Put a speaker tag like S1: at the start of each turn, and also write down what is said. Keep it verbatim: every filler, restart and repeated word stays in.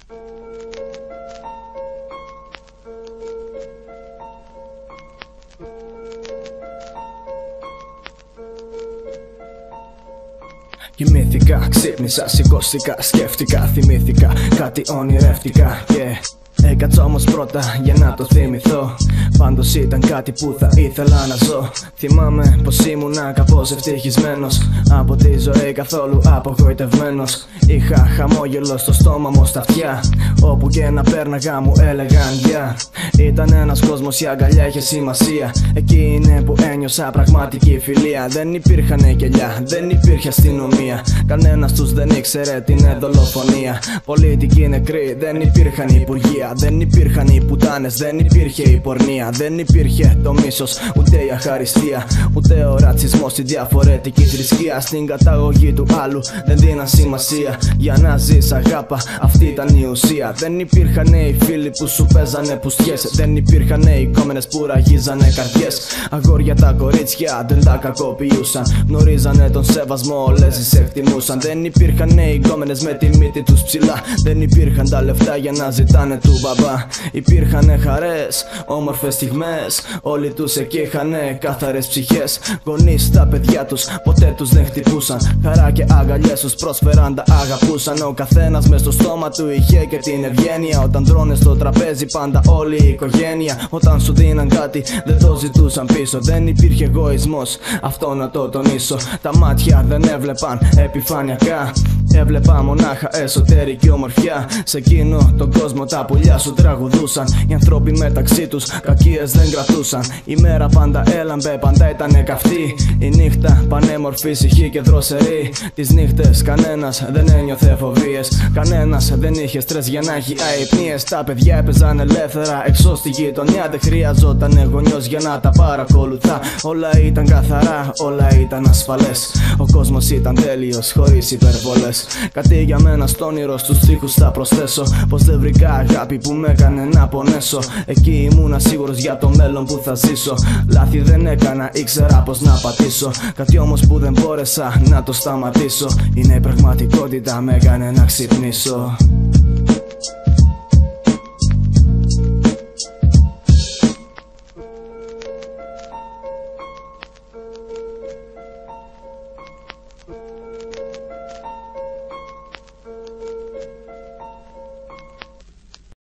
S1: Κοιμήθηκα, ξύπνησα, σηκώστηκα, σκέφτηκα, θυμήθηκα, κάτι ονειρεύτηκα και yeah. Έκατσα όμως πρώτα για να το θυμηθώ. Πάντως ήταν κάτι που θα ήθελα να ζω. Θυμάμαι πως ήμουνα κάπως ευτυχισμένος, από τη ζωή καθόλου απογοητευμένος. Είχα χαμόγελο στο στόμα μου, στα αυτιά, όπου και να πέρναγα μου έλεγαν γεια. Ήταν ένας κόσμος, η αγκαλιά είχε σημασία. Εκεί είναι που ένιωσα πραγματική φιλία. Δεν υπήρχαν κελιά, δεν υπήρχε αστυνομία. Κανένας τους δεν ήξερε την δολοφονία. Πολιτικοί νεκροί, δεν υπήρχαν υπουργεία. Δεν υπήρχαν οι πουτάνες, δεν υπήρχε η πορνεία. Δεν υπήρχε το μίσος, ούτε η αχαριστία, ούτε ο ρατσισμός στη διαφορετική θρησκεία. Στην καταγωγή του άλλου δεν δίναν σημασία. Για να ζεις αγάπα, αυτή ήταν η ουσία. Δεν υπήρχαν οι φίλοι που σου παίζανε πουστιές. Δεν υπήρχαν οι κόμενες που ραγίζανε καρδιές. Αγόρια τα κορίτσια δεν τα κακοποιούσαν. Γνωρίζανε τον σεβασμό, όλες σε εκτιμούσαν. Δεν υπήρχαν οι κόμενες με τη μύτη τους ψηλά. Δεν υπήρχαν τα λεφτά για να ζητάνε του μπαμπά. Υπήρχαν χαρές, όμορφες στιγμές. Όλοι τους εκεί είχανε καθαρές ψυχές. Γονείς τα παιδιά τους ποτέ τους δεν χτυπούσαν. Χαρά και αγκαλιές τους πρόσφεραν, τα αγαπούσαν. Ο καθένας μες στο στόμα του είχε και την ευγένεια. Όταν τρώνε στο τραπέζι πάντα όλη η οικογένεια. Όταν σου δίναν κάτι δεν το ζητούσαν πίσω. Δεν υπήρχε εγωισμός, αυτό να το τονίσω. Τα μάτια δεν έβλεπαν επιφανειακά, έβλεπα μονάχα εσωτερική ομορφιά. Σε εκείνο τον κόσμο τα πουλιά σου τραγουδούσαν. Οι άνθρωποι μεταξύ τους κακίες δεν κρατούσαν. Η μέρα πάντα έλαμπε, πάντα ήτανε καυτή. Η νύχτα πανέμορφη, ησυχή και δροσερή. Τις νύχτες κανένας δεν ένιωθε φοβίες. Κανένας δεν είχε στρες για να έχει αϊπνίες. Τα παιδιά έπαιζαν ελεύθερα έξω στη γειτονιά. Δεν χρειαζόταν γονιός για να τα παρακολουθά. Όλα ήταν καθαρά, όλα ήταν ασφαλές. Ο κόσμος ήταν τέλειος, χωρίς υπερβολές. Κάτι για μένα στο όνειρο, στους στίχους θα προσθέσω πως δεν βρήκα αγάπη που με έκανε να πονέσω. Εκεί ήμουνα σίγουρος για το μέλλον που θα ζήσω. Λάθη δεν έκανα, ήξερα πως να πατήσω. Κάτι όμως που δεν μπόρεσα να το σταματήσω. Είναι η πραγματικότητα, με έκανε να ξυπνήσω.